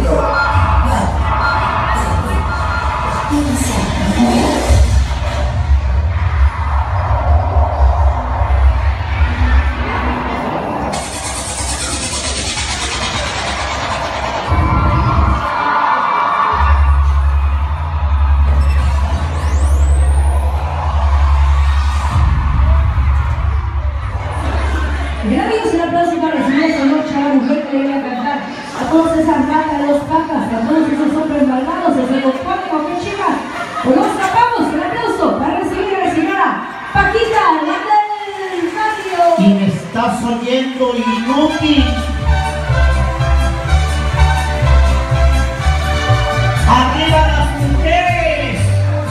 Gracias, un aplauso para el señor Sonocha, la mujer que viene a cantar. A todos esas vacas, los pacas, a todos esos hombres malvados, se los pone con qué chica. Pues los tapamos, un aplauso para recibir a la señora Paquita, la del patio. Y me estás oyendo, inútil. ¡Arriba las mujeres!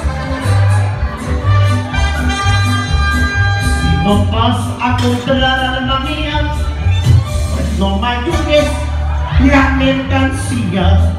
Si no vas a comprar alma mía, pues no mayugues la mercancía.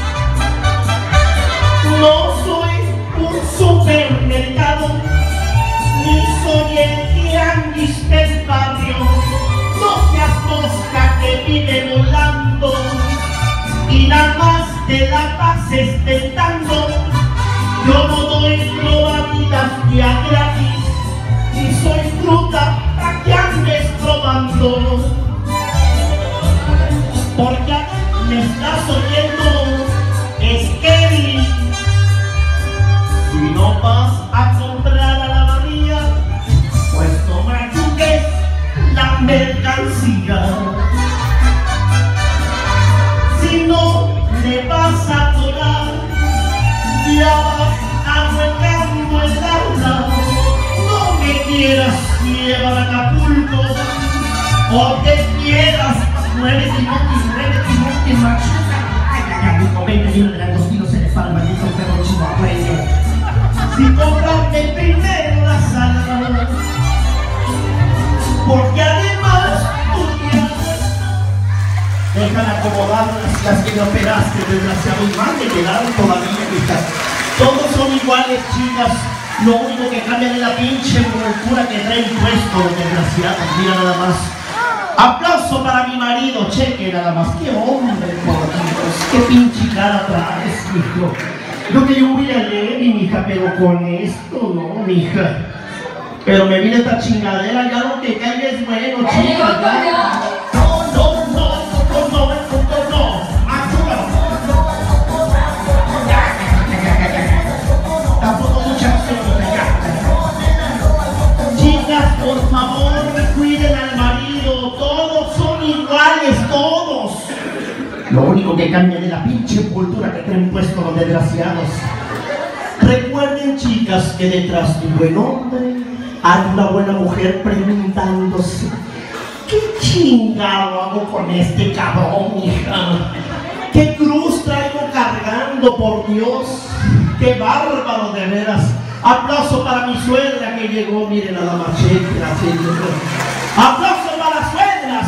No soy un supermercado, ni soy el tianguis del barrio. No seas mosca que vive volando y nada más te la pases tentando. Yo no doy probaditas ya gratis, ni soy fruta para que andes probando. Porque me estás oyendo, es Kelly. Si no vas a comprar a la María, pues no mayugues la mercancía. Si no le vas a atorar, ya vas arrancando el alma. No me quieras llevar a Acapulco, o te quieras, muévete machuca. Ay, con 20 libras de langostino se le para el maldito perro chihuahueño. Si comprarme primero la sala, porque además tú tienes. Dejan acomodar las que no operaste, desgraciado, y más me quedaron todavía, hijas. Todos son iguales, chicas. Lo único que cambian es la pinche envoltura que trae puesto, desgraciados. Mira nada más. Aplauso para mi marido, cheque nada más. Qué hombre, por Dios. Qué pinche cara traes, hijo. Yo que yo voy a leer, mija, pero con esto no, mija. Pero me viene esta chingadera, ya lo que caiga es bueno, chica. Chicas, por favor, cuiden al marido. Todos son iguales, todos. Lo único que cambia es la pinche cultura que traen puesto los desgraciados. Recuerden, chicas, que detrás de un buen hombre hay una buena mujer preguntándose: ¿qué chingado hago con este cabrón, hija? ¿Qué cruz traigo cargando, por Dios? ¡Qué bárbaro, de veras! Aplauso para mi suegra que llegó, miren nada más, aplauso para las suegras.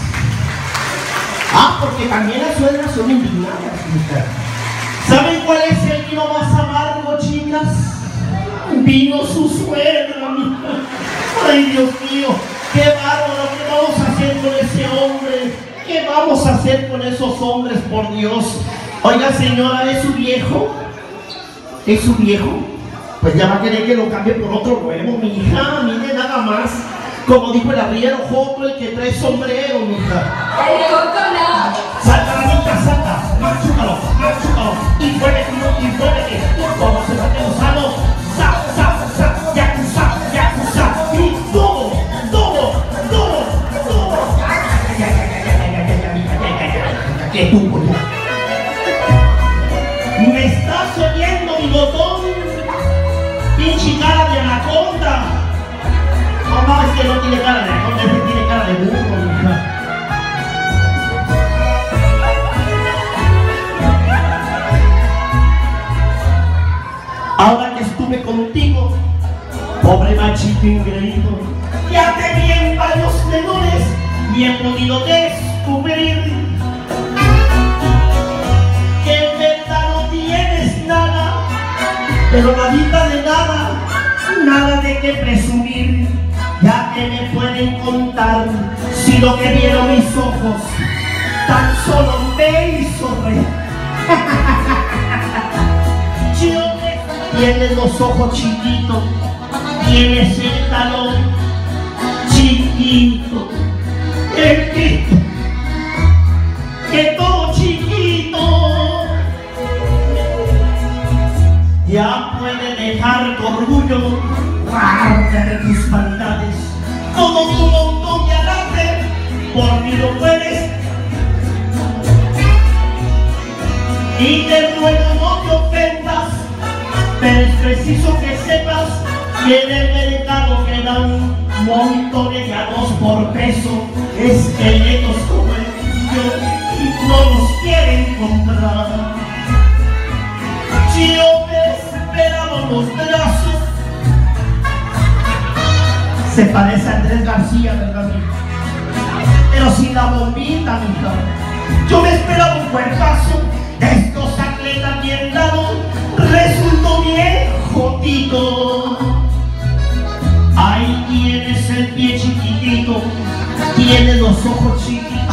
Porque también las suegras son indignadas, hija. ¿Saben cuál es el vino más amargo, chicas? Vino su suegra, mija. Ay, Dios mío, qué bárbaro, ¿qué vamos a hacer con ese hombre? ¿Qué vamos a hacer con esos hombres, por Dios? Oiga, señora, ¿es su viejo? ¿Es su viejo? Pues ya va a querer que lo cambie por otro nuevo, mi hija. Mire nada más. Como dijo el arriero Joto, el que trae sombrero, mi hija. ¡El Joto no! ¡Salta, ramita, salta! ¡Machúcalo, machúcalo! ¡Y muévete, y muévete! Como se meten los salos. ¡Sa, sa, sa! ¡Yakuza, yakuza! ¡Y todo, todo, todo, todo! ¿Qué tuvo ya? ¿Me estás oyendo, bigotón? ¡Pinche cara de anaconda! No, es que no tiene cara de anaconda, es que tiene cara de burro, hija. Ahora que estuve contigo, pobre machito ingreído, ya te vi en varios menores y he podido descubrir que en verdad no tienes nada, pero nadita de nada, nada de qué presumir. Ya que me pueden contar si lo que vieron mis ojos tan solo me hizo reír. tienes los ojos chiquitos, tienes el talón chiquito, que todo chiquito ya puede dejar tu orgullo, guarda de tus maldades, todo tu montón de alarde, por mí lo puedes. Y te ruego no te ofendas, pero es preciso que sepas que en el mercado quedan montones ya 2 por peso, esqueletos como el tuyo y no los quieren comprar. Yo me esperaba los brazos. Se parece a Andrés García, ¿verdad, mija? Pero sin la bombita, mija. Yo me esperaba un cuerpazo. Estos atletas bien dados resultó bien jodito. Ahí tienes el pie chiquitito, tienes los ojos chiquitos.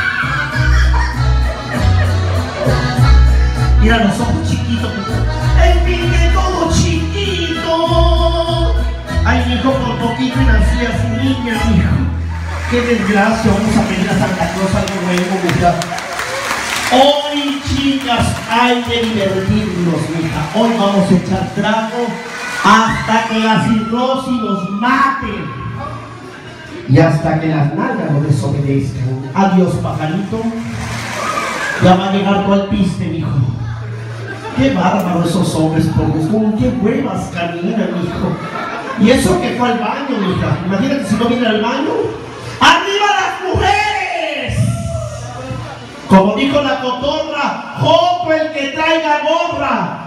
Mira los ojos chiquitos, el pie todo chiquito. Ay, mijo, por poquito y nacías niña, mijo. Qué desgracia, vamos a pedir a Santa Claus algo nuevo, mija. Hoy, chicas, hay que divertirnos, mija. Hoy vamos a echar trago hasta que la cirrosis nos mate y hasta que las nalgas nos desobedezcan. Adiós, pajarito. Ya va a llegar tu alpiste, mijo. Qué bárbaro esos hombres, por Dios. Qué huevas caminan, mijo. Y eso que fue al baño, mija. Imagínate si no viene al baño. ¡Arriba las mujeres! Como dijo la cotorra, jopo el que traiga gorra.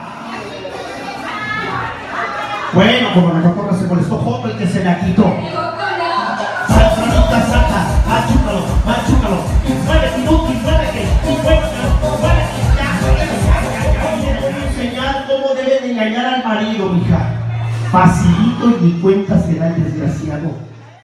Bueno, como la cotorra se molestó, jopo el que se la quitó. Salsa, salsa, machúcalo, machúcalo. Muévete, inútil, muévete, muévete. Ya, voy a enseñar cómo deben engañar al marido, mija. Facilito y ni cuenta se da el desgraciado.